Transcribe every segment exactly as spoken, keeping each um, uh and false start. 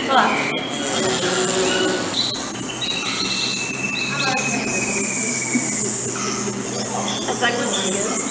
Olá. As agulhinhas.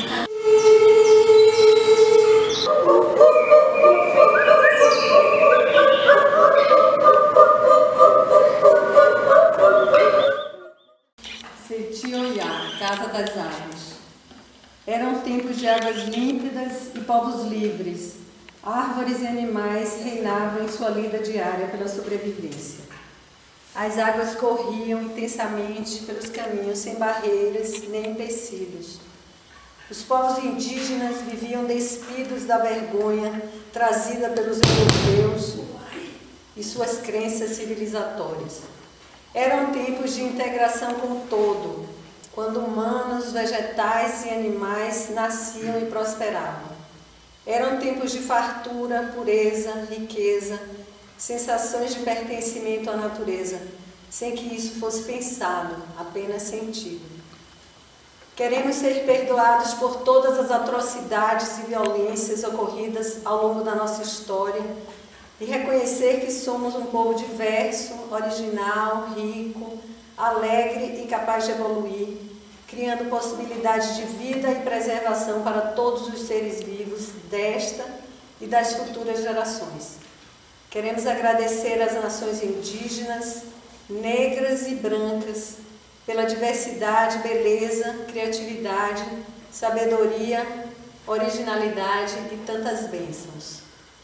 Setioiá, Casa das Águas. Eram tempos de águas límpidas e povos livres. Árvores e animais reinavam em sua lida diária pela sobrevivência. As águas corriam intensamente pelos caminhos sem barreiras nem empecilhos. Os povos indígenas viviam despidos da vergonha trazida pelos europeus e suas crenças civilizatórias. Eram tempos de integração com o todo, quando humanos, vegetais e animais nasciam e prosperavam. Eram tempos de fartura, pureza, riqueza, sensações de pertencimento à natureza, sem que isso fosse pensado, apenas sentido. Queremos ser perdoados por todas as atrocidades e violências ocorridas ao longo da nossa história e reconhecer que somos um povo diverso, original, rico, alegre e capaz de evoluir, criando possibilidades de vida e preservação para todos os seres vivos desta e das futuras gerações. Queremos agradecer às nações indígenas, negras e brancas, pela diversidade, beleza, criatividade, sabedoria, originalidade e tantas bênçãos.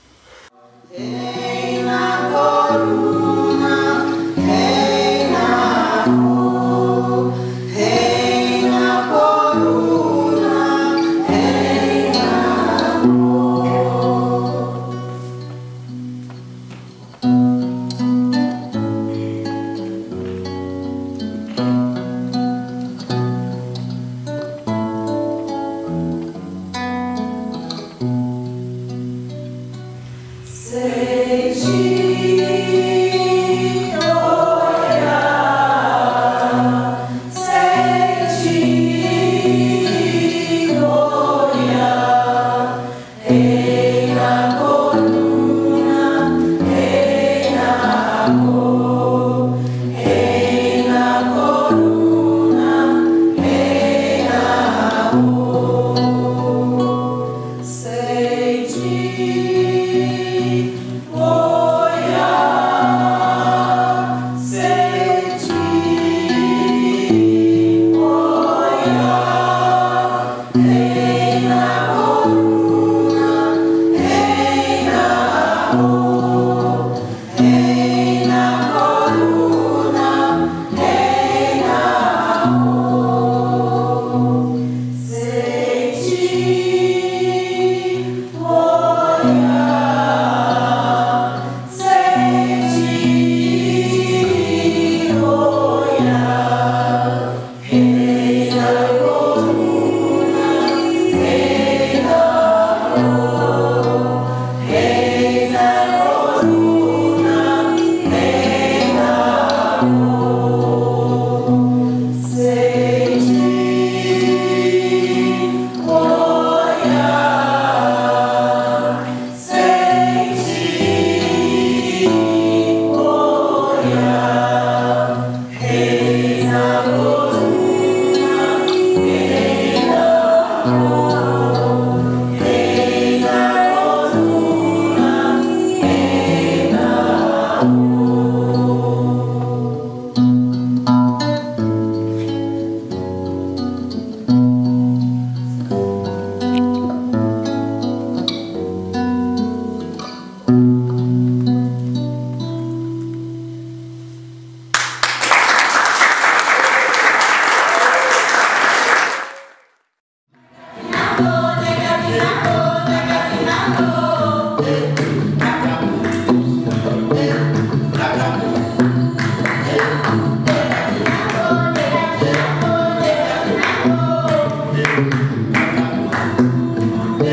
Hey, na coruna, hey, na rua, hey, na coruna, hey, na rua.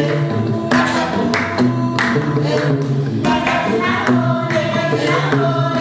Yeah.